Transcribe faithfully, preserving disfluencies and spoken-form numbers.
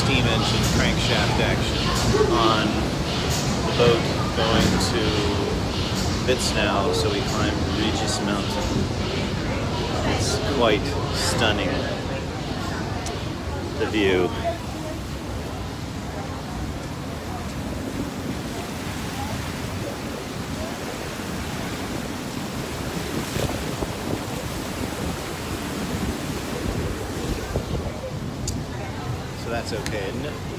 steam engine crankshaft action on the boat going to Vitznau, so we climbed Regis Mountain. It's quite stunning, the view. So that's okay, isn't it?